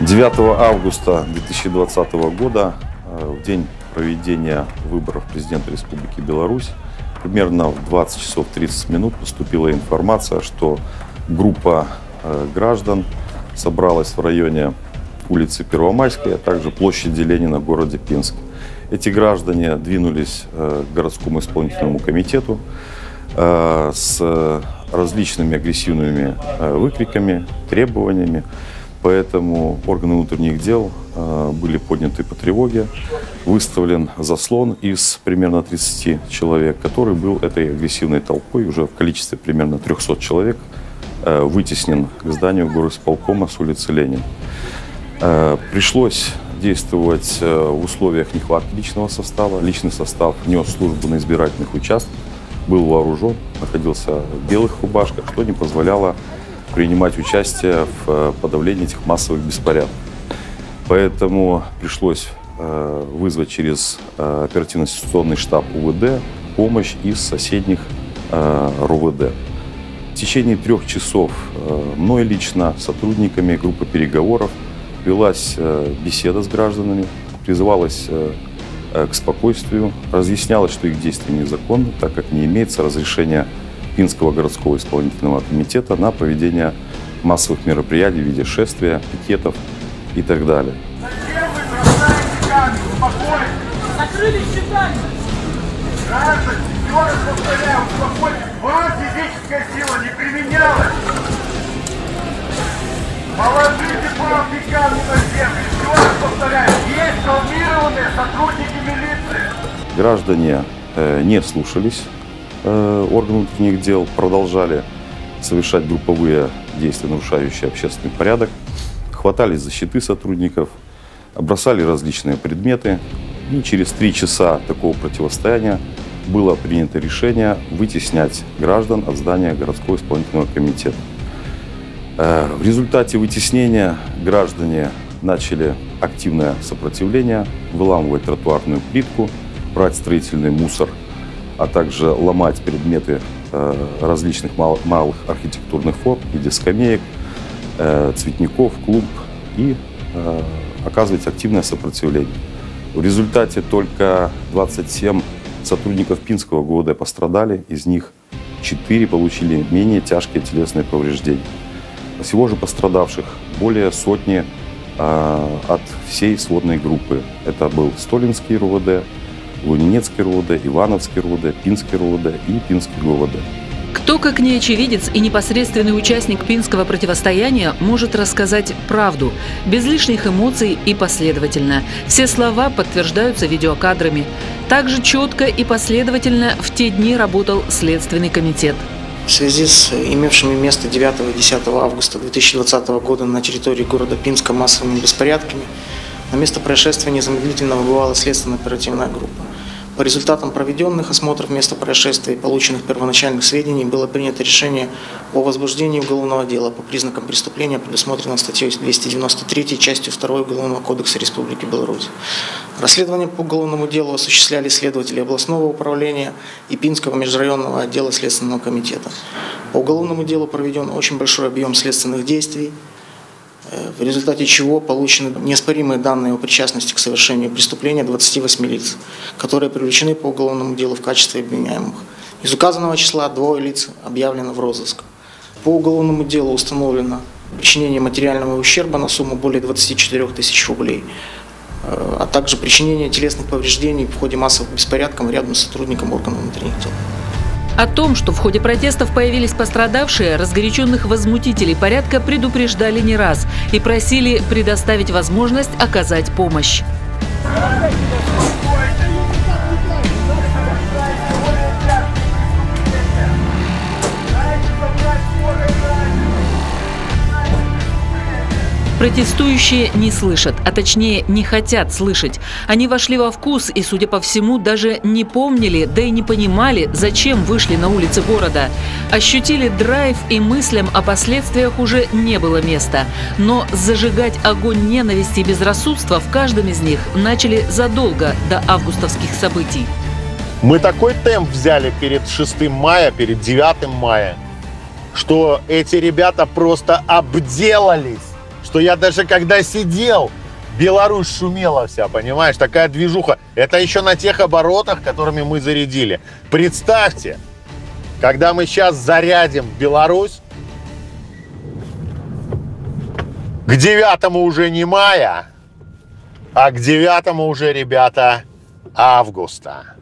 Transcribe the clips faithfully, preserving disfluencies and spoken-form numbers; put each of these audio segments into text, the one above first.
девятого августа две тысячи двадцатого года, в день проведения выборов президента Республики Беларусь, примерно в двадцать часов тридцать минут поступила информация, что группа граждан собралась в районе улицы Первомайской, а также площади Ленина в городе Пинск. Эти граждане двинулись к городскому исполнительному комитету с различными агрессивными выкриками, требованиями. Поэтому органы внутренних дел были подняты по тревоге. Выставлен заслон из примерно тридцати человек, который был этой агрессивной толпой, уже в количестве примерно трёхсот человек, вытеснен к зданию горосполкома с улицы Ленина. Пришлось действовать в условиях нехватки личного состава. Личный состав нес службу на избирательных участках, был вооружен, находился в белых рубашках, что не позволяло принимать участие в подавлении этих массовых беспорядков. Поэтому пришлось вызвать через оперативно-ситуационный штаб УВД помощь из соседних РОВД. В течение трех часов мной лично, сотрудниками группы переговоров, велась беседа с гражданами, призывалась к спокойствию, разъяснялось, что их действия незаконны, так как не имеется разрешения Пинского городского исполнительного комитета на проведение массовых мероприятий в виде шествия, пикетов и так далее. Зачем вы бросаете камень? Успокойтесь! Закрыли считание! Граждане, еще раз повторяю, успокойтесь! Вам физическая сила не применялась! Положите палки камни на землю! Еще раз повторяю, есть травмированные сотрудники милиции! Граждане э, не слушались э, органов внутренних дел, продолжали совершать групповые действия, нарушающие общественный порядок, хватались за щиты сотрудников, бросали различные предметы. И через три часа такого противостояния было принято решение вытеснять граждан от здания городского исполнительного комитета. В результате вытеснения граждане начали активное сопротивление, выламывать тротуарную плитку, брать строительный мусор, а также ломать предметы различных малых архитектурных форм в виде скамеек, цветников, клумб и оказывать активное сопротивление. В результате только двадцать семь сотрудников Пинского ГУВД пострадали, из них четыре получили менее тяжкие телесные повреждения. Всего же пострадавших более сотни э, от всей сводной группы. Это был Столинский РОВД, Лунинецкий РОВД, Ивановский РОВД, Пинский РОВД и Пинский ГУВД. Кто, как не очевидец и непосредственный участник пинского противостояния, может рассказать правду, без лишних эмоций и последовательно. Все слова подтверждаются видеокадрами. Также четко и последовательно в те дни работал Следственный комитет. В связи с имевшими место девятого и десятого августа две тысячи двадцатого года на территории города Пинска массовыми беспорядками, на место происшествия незамедлительно выбывала следственно-оперативная группа. По результатам проведенных осмотров места происшествия и полученных первоначальных сведений было принято решение о возбуждении уголовного дела по признакам преступления, предусмотренного статьей двести девяносто три, частью второй Уголовного кодекса Республики Беларусь. Расследование по уголовному делу осуществляли следователи областного управления и Пинского межрайонного отдела Следственного комитета. По уголовному делу проведен очень большой объем следственных действий, в результате чего получены неоспоримые данные о причастности к совершению преступления двадцати восьми лиц, которые привлечены по уголовному делу в качестве обвиняемых. Из указанного числа двое лиц объявлено в розыск. По уголовному делу установлено причинение материального ущерба на сумму более двадцати четырёх тысяч рублей, а также причинение телесных повреждений в ходе массовых беспорядков рядом с сотрудником органов внутренних дел. О том, что в ходе протестов появились пострадавшие, разгоряченных возмутителей порядка предупреждали не раз и просили предоставить возможность оказать помощь. Протестующие не слышат, а точнее не хотят слышать. Они вошли во вкус и, судя по всему, даже не помнили, да и не понимали, зачем вышли на улицы города. Ощутили драйв, и мыслям о последствиях уже не было места. Но зажигать огонь ненависти и безрассудства в каждом из них начали задолго до августовских событий. Мы такой темп взяли перед шестым мая, перед девятым мая, что эти ребята просто обделались. что я даже когда сидел, Беларусь шумела вся, понимаешь, такая движуха. Это еще на тех оборотах, которыми мы зарядили. Представьте, когда мы сейчас зарядим Беларусь, к девятому уже не мая, а к девятому уже, ребята, августа.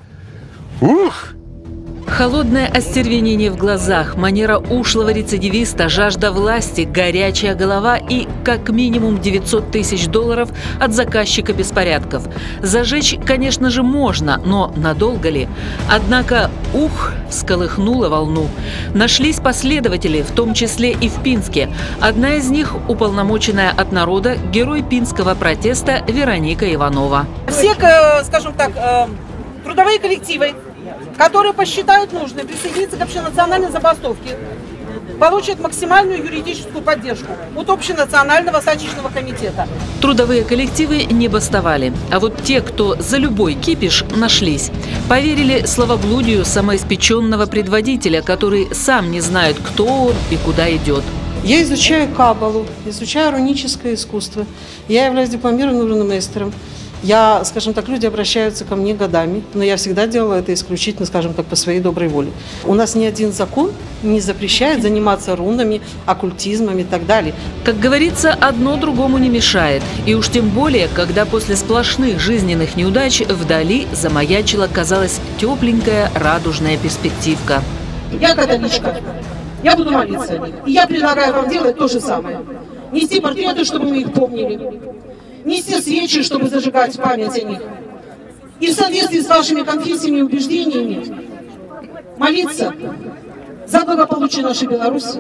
Ух! Холодное остервенение в глазах, манера ушлого рецидивиста, жажда власти, горячая голова и как минимум девятьсот тысяч долларов от заказчика беспорядков. Зажечь, конечно же, можно, но надолго ли? Однако, ух, всколыхнула волну. Нашлись последователи, в том числе и в Пинске. Одна из них – уполномоченная от народа, герой пинского протеста Вероника Иванова. Все, скажем так, трудовые коллективы, которые посчитают нужным присоединиться к общенациональной забастовке, получат максимальную юридическую поддержку от Общенационального стачечного комитета. Трудовые коллективы не бастовали, а вот те, кто за любой кипиш, нашлись. Поверили словоблудию самоиспеченного предводителя, который сам не знает, кто он и куда идет. Я изучаю каббалу, изучаю руническое искусство. Я являюсь дипломированным мастером. Я, скажем так, люди обращаются ко мне годами, но я всегда делала это исключительно, скажем так, по своей доброй воле. У нас ни один закон не запрещает заниматься рунами, оккультизмом и так далее. Как говорится, одно другому не мешает. И уж тем более, когда после сплошных жизненных неудач вдали замаячила, казалось, тепленькая радужная перспективка. Я католичка, я буду молиться о них. И я предлагаю вам делать то же самое. Нести портреты, чтобы мы их помнили. Нести свечи, чтобы зажигать память о них. И в соответствии с вашими конфессиями и убеждениями молиться за благополучие нашей Беларуси,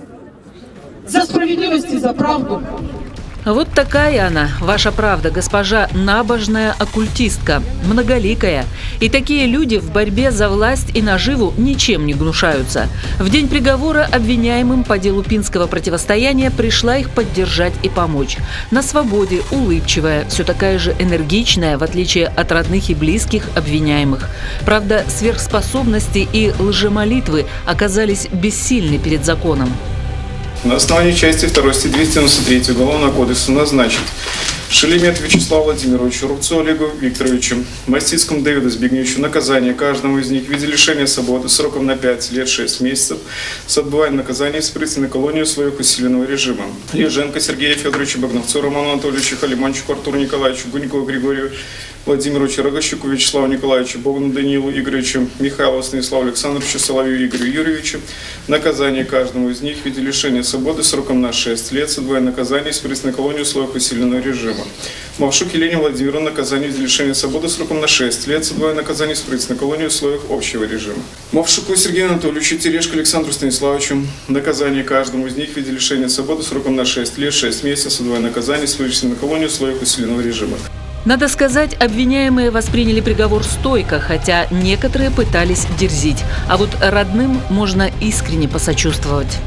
за справедливость и за правду. Вот такая она, ваша правда, госпожа набожная оккультистка, многоликая. И такие люди в борьбе за власть и наживу ничем не гнушаются. В день приговора обвиняемым по делу пинского противостояния пришла их поддержать и помочь. На свободе, улыбчивая, все такая же энергичная, в отличие от родных и близких обвиняемых. Правда, сверхспособности и лжемолитвы оказались бессильны перед законом. На основании части второй статьи двести девяносто три Уголовного кодекса назначить Шелемет Вячеславу Владимировичу, Рубцу Олегу Викторовичу, Мастицкому Давиду Збигневичу наказание каждому из них в виде лишения свободы сроком на пять лет шесть месяцев с отбыванием наказания в исправительной колонии условиях усиленного режима. Еженко Сергею Федоровичу, Багновцу Роману Анатольевичу, Халиманчику Артуру Николаевичу, Гунькову Григорию Владимировичу, Рогощуку Вячеславу Николаевичу, Богдану Даниилу Игоревичу, Михайлову Станиславу Александровичу, Соловью Игорю Юрьевичу. Наказание каждому из них в виде лишения свободы сроком на шесть лет с отбыванием наказания в исправительной колонии условиях усиленного режима. Мавшук Елене Владимировне наказание в виде лишения свободы сроком на шесть лет с отбыванием наказания в исправительной колонии в условиях общего режима. Мавшуку Сергею Анатольевичу, Терешко Александру Станиславовичу наказание каждому из них в виде лишения свободы сроком на шесть лет шесть месяцев с отбыванием наказания в исправительной колонии в условиях усиленного режима. Надо сказать, обвиняемые восприняли приговор стойко, хотя некоторые пытались дерзить. А вот родным можно искренне посочувствовать.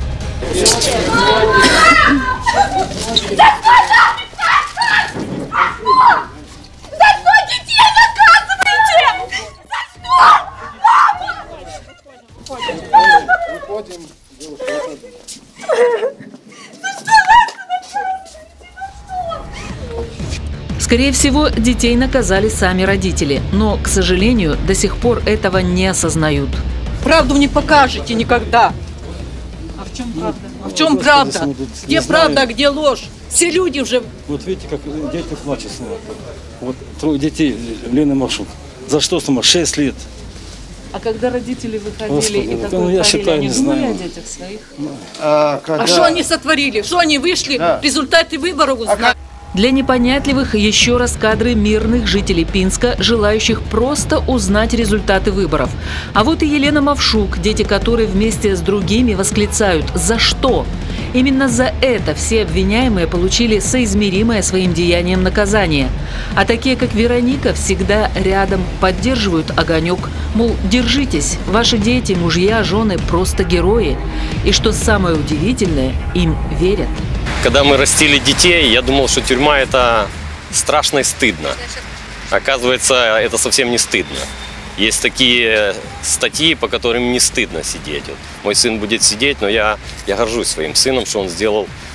Скорее всего, детей наказали сами родители, но, к сожалению, до сих пор этого не осознают. Правду не покажете никогда. А в чем правда? А в чем правда? Где правда, а где ложь? Все люди уже... Вот видите, как дети плачут. Вот трое детей, Лена Мавшук. За что сама? Шесть лет. А когда родители выходили Господи, и такое ну, я творили, считаю, они не думали знаю. о детях своих? А, когда... а что они сотворили? Что они вышли? Да. Результаты выборов узнали. Для непонятливых еще раз кадры мирных жителей Пинска, желающих просто узнать результаты выборов. А вот и Елена Мавшук, дети которой вместе с другими восклицают «За что?». Именно за это все обвиняемые получили соизмеримое своим деянием наказание. А такие, как Вероника, всегда рядом поддерживают огонек. Мол, держитесь, ваши дети, мужья, жены просто герои. И что самое удивительное, им верят. Когда мы растили детей, я думал, что тюрьма – это страшно и стыдно. Оказывается, это совсем не стыдно. Есть такие статьи, по которым не стыдно сидеть. Вот мой сын будет сидеть, но я, я горжусь своим сыном, что он сделал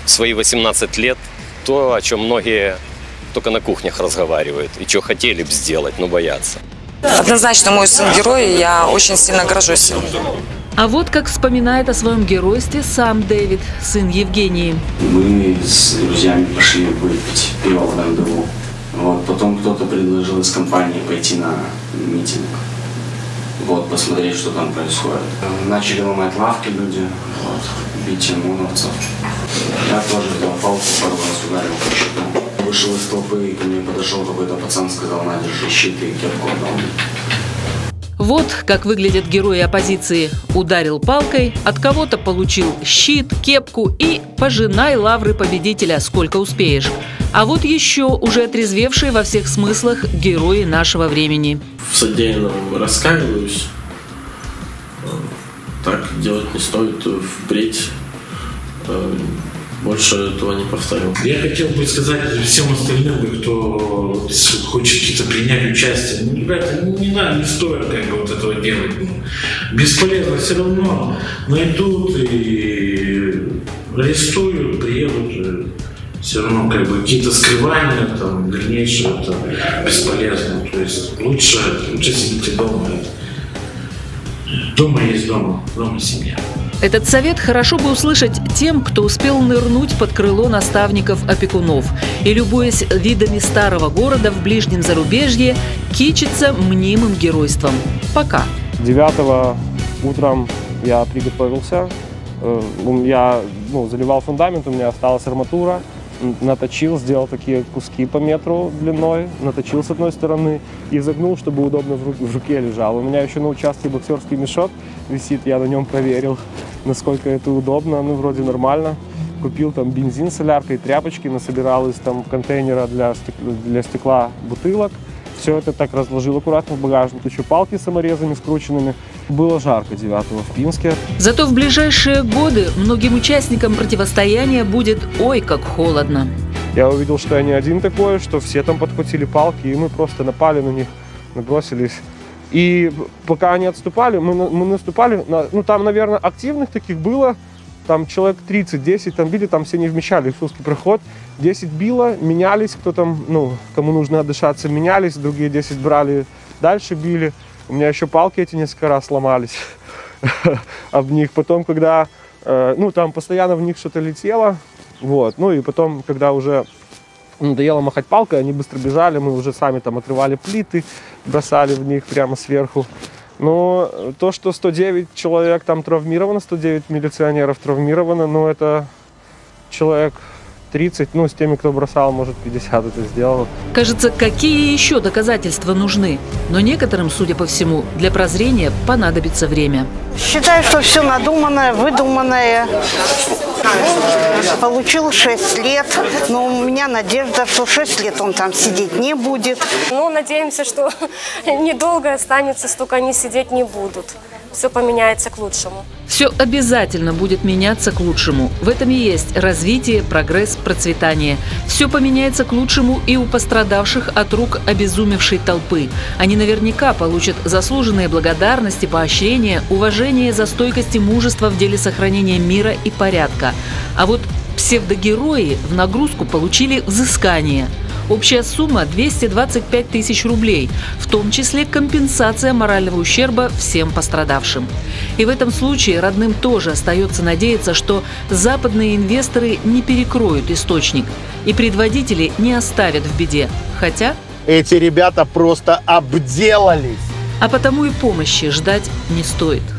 в свои восемнадцать лет то, о чем многие только на кухнях разговаривают. И что хотели бы сделать, но боятся. Однозначно мой сын герой, и я очень сильно горжусь им. А вот как вспоминает о своем геройстве сам Дэвид, сын Евгении. Мы с друзьями пошли выпить пиво в рандеву. Вот, потом кто-то предложил из компании пойти на митинг. Вот, посмотреть, что там происходит. Начали ломать лавки люди, вот, бить ОМОНовцев. Я тоже взял палку, пару раз ударил по щиту. Вышел из толпы, и ко мне подошел какой-то пацан, сказал: на, держи щит, и кепку отдал. Вот как выглядят герои оппозиции. Ударил палкой, от кого-то получил щит, кепку и пожинай лавры победителя, сколько успеешь. А вот еще уже отрезвевшие во всех смыслах герои нашего времени. В содеянном раскаиваюсь. Так делать не стоит, впредь больше этого не повторю. Я хотел бы сказать всем остальным, кто хочет какие-то принять участие: ну, ребята, не надо, не стоит как бы вот этого делать. Бесполезно, все равно найдут и арестуют, приедут. Все равно как бы какие-то скрывания там дальнейшее, это бесполезно. То есть лучше, лучше сидите дома. Дома есть дома, дома семья. Этот совет хорошо бы услышать тем, кто успел нырнуть под крыло наставников-опекунов и, любуясь видами старого города в ближнем зарубежье, кичится мнимым геройством. Пока. девятого утром я приготовился. Я ну, заливал фундамент, у меня осталась арматура. Наточил, сделал такие куски по метру длиной, наточил с одной стороны и загнул, чтобы удобно в руке лежал. У меня еще на участке боксерский мешок висит, я на нем проверил, насколько это удобно, ну вроде нормально. Купил там бензин, соляркой, тряпочки, насобирал из там контейнера для стекла, для стекла бутылок. Все это так разложил аккуратно в багажник, еще палки саморезами скрученными. Было жарко девятого в Пинске. Зато в ближайшие годы многим участникам противостояния будет ой как холодно. Я увидел, что я не один такой, что все там подхватили палки, и мы просто напали на них, набросились. И пока они отступали, мы, мы наступали, на, ну там, наверное, активных таких было, там человек тридцать-десять, там били, там все не вмещались в узкий проход. десять било, менялись, кто там, ну, кому нужно отдышаться, менялись, другие десять брали, дальше били. У меня еще палки эти несколько раз сломались об них. Потом, когда, э, ну, там постоянно в них что-то летело, вот, ну, и потом, когда уже надоело махать палкой, они быстро бежали, мы уже сами там отрывали плиты, бросали в них прямо сверху. Но то, что сто девять человек там травмировано, сто девять милиционеров травмировано, ну, это человек тридцать, ну, с теми, кто бросал, может, пятьдесят это сделал. Кажется, какие еще доказательства нужны? Но некоторым, судя по всему, для прозрения понадобится время. Считаю, что все надуманное, выдуманное. Получил шесть лет, но у меня надежда, что шесть лет он там сидеть не будет. Ну, надеемся, что недолго останется, столько они сидеть не будут. Все поменяется к лучшему. Все обязательно будет меняться к лучшему. В этом и есть развитие, прогресс, процветание. Все поменяется к лучшему и у пострадавших от рук обезумевшей толпы. Они наверняка получат заслуженные благодарности, поощрения, уважение за стойкость и мужество в деле сохранения мира и порядка. А вот псевдогерои в нагрузку получили взыскание. Общая сумма – двести двадцать пять тысяч рублей, в том числе компенсация морального ущерба всем пострадавшим. И в этом случае родным тоже остается надеяться, что западные инвесторы не перекроют источник и предводители не оставят в беде. Хотя… Эти ребята просто обделались. А потому и помощи ждать не стоит.